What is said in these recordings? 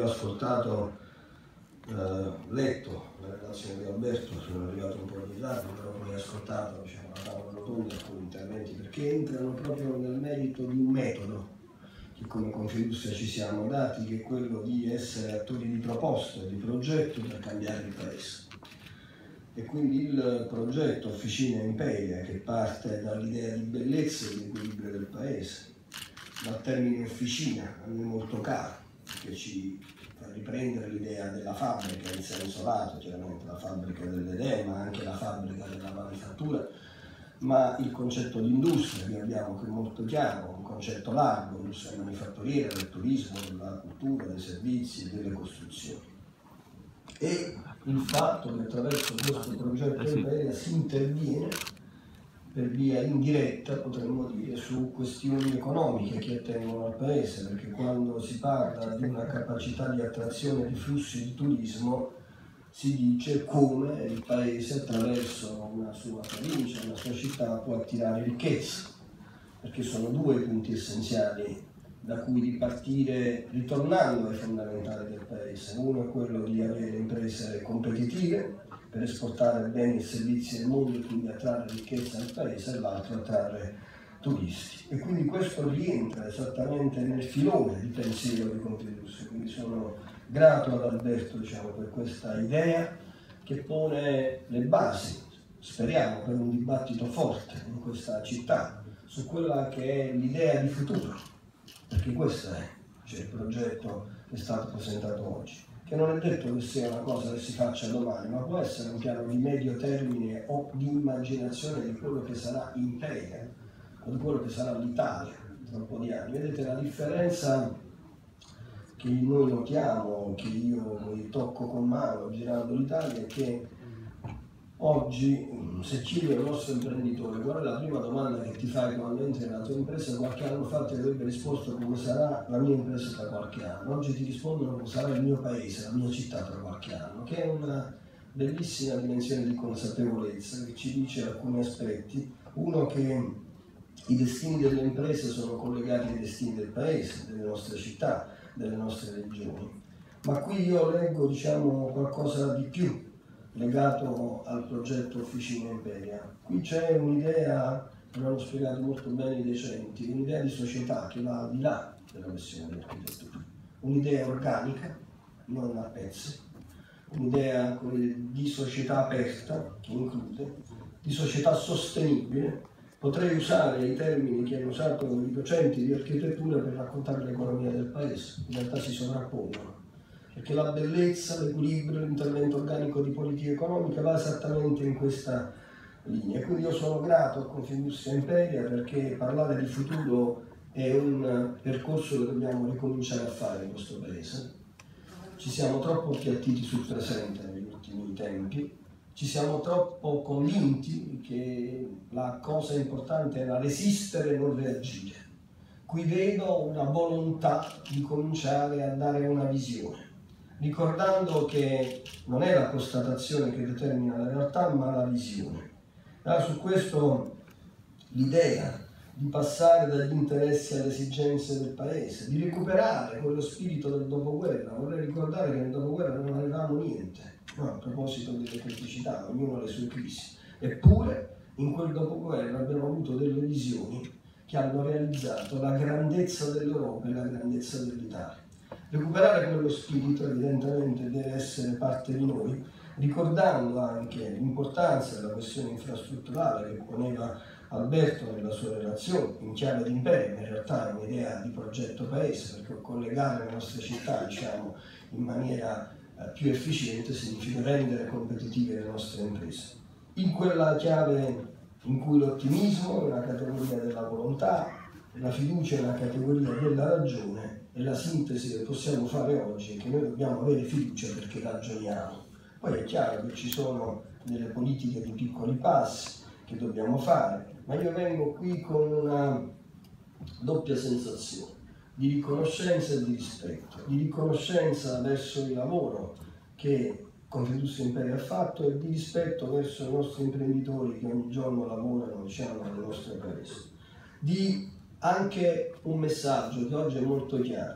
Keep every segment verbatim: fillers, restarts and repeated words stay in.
io ho ascoltato, eh, letto la relazione di Alberto, sono arrivato un po' in ritardo, però poi ho ascoltato, diciamo, la tavola rotonda, alcuni interventi, perché entrano proprio nel merito di un metodo che come Confindustria ci siamo dati, che è quello di essere attori di proposta e di progetto per cambiare il Paese. E quindi il progetto Officina Imperia, che parte dall'idea di bellezza e di equilibrio del Paese, dal termine officina, a noi molto caro, che ci fa riprendere l'idea della fabbrica in senso lato, chiaramente la fabbrica dell'edema, ma anche la fabbrica della manifattura, ma il concetto di industria che abbiamo, che è molto chiaro, un concetto largo, industria manifatturiera, del turismo, della cultura, dei servizi, delle costruzioni. E il fatto che attraverso questo progetto Imperia si interviene per via indiretta, potremmo dire, su questioni economiche che attengono al Paese, perché quando si parla di una capacità di attrazione di flussi di turismo si dice come il Paese attraverso una sua provincia, una sua città può attirare ricchezza, perché sono due i punti essenziali da cui ripartire ritornando ai fondamentali del Paese. Uno è quello di avere imprese competitive per esportare beni e servizi nel mondo e quindi attrarre ricchezza al Paese, e l'altro attrarre turisti. E quindi questo rientra esattamente nel filone di pensiero di Confindustria. Quindi sono grato ad Alberto, diciamo, per questa idea che pone le basi, speriamo, per un dibattito forte in questa città su quella che è l'idea di futuro. Perché questo è, cioè, il progetto che è stato presentato oggi, che non è detto che sia una cosa che si faccia domani, ma può essere un piano di medio termine o di immaginazione di quello che sarà Imperia o di quello che sarà l'Italia tra un po' di anni. Vedete la differenza che noi notiamo, che io tocco con mano girando l'Italia, è che oggi, se chiedi al nostro imprenditore qual è la prima domanda che ti fai quando entri nella tua impresa, qualche anno fa ti avrebbe risposto come sarà la mia impresa tra qualche anno. Oggi ti rispondono come sarà il mio paese, la mia città tra qualche anno, che è una bellissima dimensione di consapevolezza che ci dice alcuni aspetti. Uno, che i destini delle imprese sono collegati ai destini del paese, delle nostre città, delle nostre regioni. Ma qui io leggo, diciamo, qualcosa di più legato al progetto Officina Imperia. Qui c'è un'idea, me l'hanno spiegato molto bene i docenti, un'idea di società che va al di là della questione dell'architettura, un'idea organica, non a pezzi, un'idea di società aperta, che include, di società sostenibile. Potrei usare i termini che hanno usato i docenti di architettura per raccontare l'economia del paese, in realtà si sovrappongono, perché la bellezza, l'equilibrio, l'intervento organico di politica economica va esattamente in questa linea. Quindi io sono grato a Confindustria Imperia, perché parlare di futuro è un percorso che dobbiamo ricominciare a fare in questo Paese. Ci siamo troppo appiattiti sul presente negli ultimi tempi, ci siamo troppo convinti che la cosa importante era resistere e non reagire. Qui vedo una volontà di cominciare a dare una visione, ricordando che non è la constatazione che determina la realtà, ma la visione. Allora, su questo l'idea di passare dagli interessi alle esigenze del Paese, di recuperare quello spirito del dopoguerra. Vorrei ricordare che nel dopoguerra non avevamo niente, no, a proposito delle criticità, ognuno ha le sue crisi. Eppure in quel dopoguerra abbiamo avuto delle visioni che hanno realizzato la grandezza dell'Europa e la grandezza dell'Italia. Recuperare quello spirito evidentemente deve essere parte di noi, ricordando anche l'importanza della questione infrastrutturale che poneva Alberto nella sua relazione, in chiave di Imperia, in realtà è un'idea di progetto paese, perché collegare le nostre città, diciamo, in maniera eh, più efficiente significa rendere competitive le nostre imprese. In quella chiave in cui l'ottimismo è una categoria della volontà, la fiducia è una categoria della ragione, e la sintesi che possiamo fare oggi è che noi dobbiamo avere fiducia perché ragioniamo. Poi è chiaro che ci sono delle politiche di piccoli passi che dobbiamo fare, ma io vengo qui con una doppia sensazione di riconoscenza e di rispetto, di riconoscenza verso il lavoro che Confindustria Imperia ha fatto e di rispetto verso i nostri imprenditori che ogni giorno lavorano, diciamo, nel nostro paese. Di anche un messaggio che oggi è molto chiaro,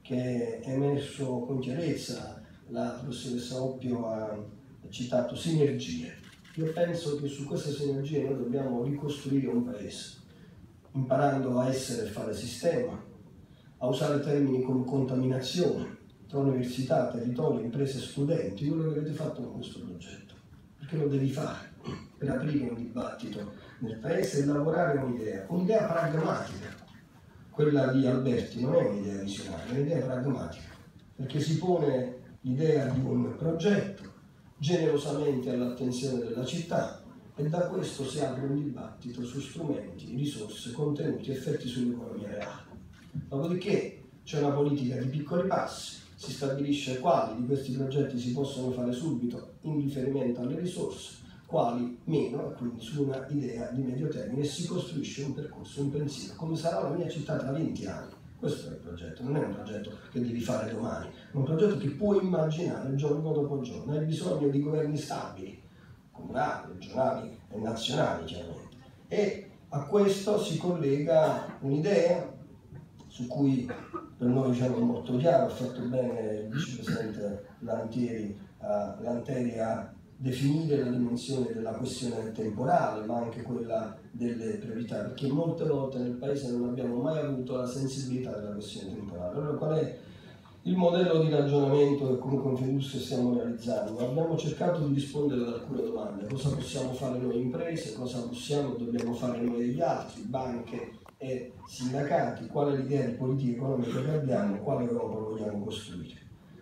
che è emerso con chiarezza. La professoressa Oppio ha citato sinergie. Io penso che su queste sinergie noi dobbiamo ricostruire un paese, imparando a essere e fare sistema, a usare termini come contaminazione tra università, territorio, imprese e studenti, quello che avete fatto con questo progetto, perché lo devi fare per aprire un dibattito nel paese e lavorare un'idea, un'idea pragmatica. Quella di Alberti non è un'idea visionaria, è un'idea pragmatica, perché si pone l'idea di un progetto generosamente all'attenzione della città e da questo si apre un dibattito su strumenti, risorse, contenuti, effetti sull'economia reale. Dopodiché c'è una politica di piccoli passi, si stabilisce quali di questi progetti si possono fare subito in riferimento alle risorse, quali meno, e quindi su una idea di medio termine, e si costruisce un percorso, un pensiero, come sarà la mia città tra venti anni. Questo è il progetto, non è un progetto che devi fare domani, è un progetto che puoi immaginare giorno dopo giorno. Hai bisogno di governi stabili, comunali, regionali e nazionali chiaramente. E a questo si collega un'idea su cui per noi diciamo, è molto chiaro, ha fatto bene il vicepresidente Lantieri, uh, Lanteri a definire la dimensione della questione temporale, ma anche quella delle priorità, perché molte volte nel Paese non abbiamo mai avuto la sensibilità della questione temporale. Allora, qual è il modello di ragionamento che come Confindustria stiamo realizzando? Abbiamo cercato di rispondere ad alcune domande: cosa possiamo fare noi imprese, cosa possiamo e dobbiamo fare noi e gli altri, banche e sindacati, qual è l'idea di politica economica che abbiamo, quale Europa vogliamo costruire.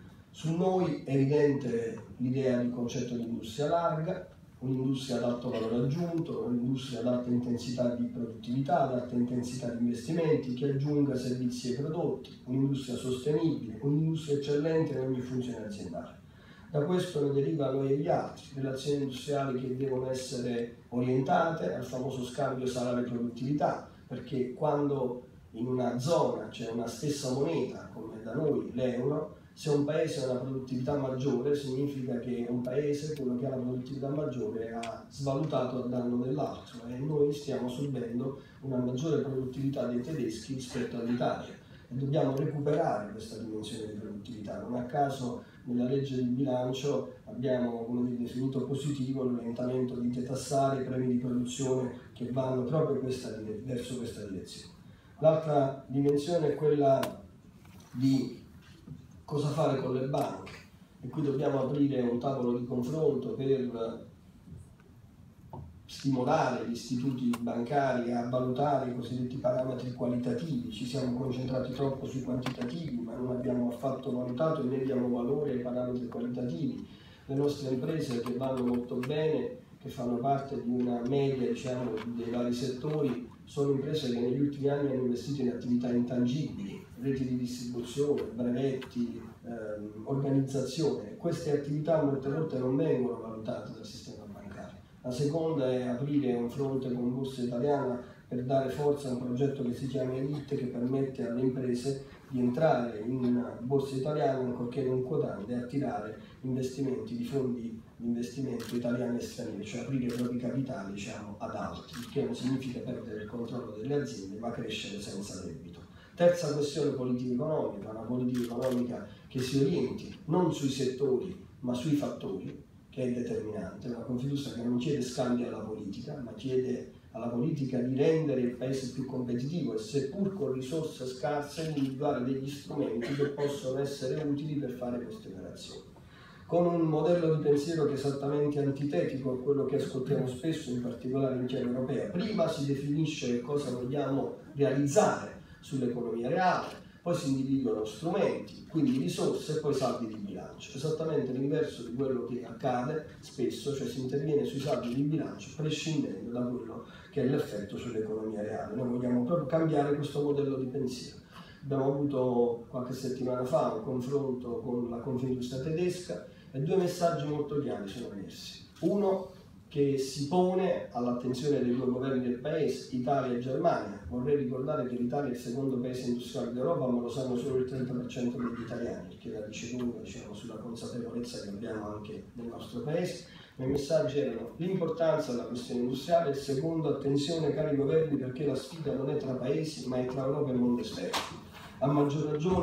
Su noi è evidente l'idea di concetto di industria larga, un'industria ad alto valore aggiunto, un'industria ad alta intensità di produttività, ad alta intensità di investimenti, che aggiunga servizi e prodotti, un'industria sostenibile, un'industria eccellente in ogni funzione aziendale. Da questo ne deriva noi e gli altri, relazioni industriali che devono essere orientate al famoso scambio salario-produttività, perché quando in una zona c'è una stessa moneta, come da noi l'euro, se un paese ha una produttività maggiore significa che un paese, quello che ha la produttività maggiore, ha svalutato a danno dell'altro e noi stiamo subendo una maggiore produttività dei tedeschi rispetto all'Italia e dobbiamo recuperare questa dimensione di produttività. Non a caso nella legge di bilancio abbiamo come dire, definito positivo l'orientamento di detassare i premi di produzione che vanno proprio questa, verso questa direzione. L'altra dimensione è quella di cosa fare con le banche, e qui dobbiamo aprire un tavolo di confronto per stimolare gli istituti bancari a valutare i cosiddetti parametri qualitativi. Ci siamo concentrati troppo sui quantitativi, ma non abbiamo affatto valutato e ne diamo valore ai parametri qualitativi. Le nostre imprese che vanno molto bene, che fanno parte di una media diciamo, dei vari settori, sono imprese che negli ultimi anni hanno investito in attività intangibili, reti di distribuzione, brevetti, ehm, organizzazione. Queste attività molte volte non vengono valutate dal sistema bancario. La seconda è aprire un fronte con Borsa Italiana per dare forza a un progetto che si chiama Elite, che permette alle imprese di entrare in Borsa Italiana ancorché non quotante e attirare investimenti di fondi di investimento italiani e stranieri, cioè aprire i propri capitali diciamo, ad altri, il che non significa perdere il controllo delle aziende ma crescere senza debito. Terza questione politica economica, una politica economica che si orienti non sui settori ma sui fattori, che è determinante, una Confindustria che non chiede scambi alla politica ma chiede alla politica di rendere il paese più competitivo e seppur con risorse scarse individuare degli strumenti che possono essere utili per fare queste operazioni. Con un modello di pensiero che è esattamente antitetico a quello che ascoltiamo spesso, in particolare in chiave europea. Prima si definisce cosa vogliamo realizzare sull'economia reale, poi si individuano strumenti, quindi risorse e poi saldi di bilancio. Esattamente l'inverso di quello che accade spesso, cioè si interviene sui saldi di bilancio prescindendo da quello che è l'effetto sull'economia reale. Noi vogliamo proprio cambiare questo modello di pensiero. Abbiamo avuto qualche settimana fa un confronto con la Confindustria tedesca e due messaggi molto chiari sono emersi. Uno che si pone all'attenzione dei due governi del paese, Italia e Germania. Vorrei ricordare che l'Italia è il secondo paese industriale d'Europa, ma lo sanno solo il trenta per cento degli italiani, che la dice lunga diciamo, sulla consapevolezza che abbiamo anche nel nostro paese. Ma i messaggi erano l'importanza della questione industriale, il secondo, attenzione cari governi perché la sfida non è tra paesi ma è tra Europa e mondo esterno. A maggior ragione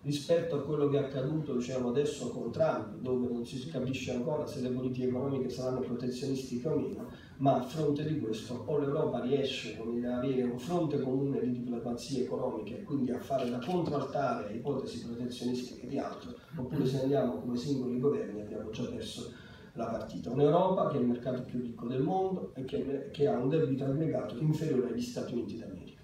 rispetto a quello che è accaduto, diciamo, adesso con Trump, dove non si capisce ancora se le politiche economiche saranno protezionistiche o meno, ma a fronte di questo o l'Europa riesce, come dire, ad avere un fronte comune di diplomazie economiche e quindi a fare da contraltare a ipotesi protezionistiche di altro, oppure se andiamo come singoli governi abbiamo già perso la partita. Un'Europa che è il mercato più ricco del mondo e che, che ha un debito aggregato inferiore agli Stati Uniti d'America.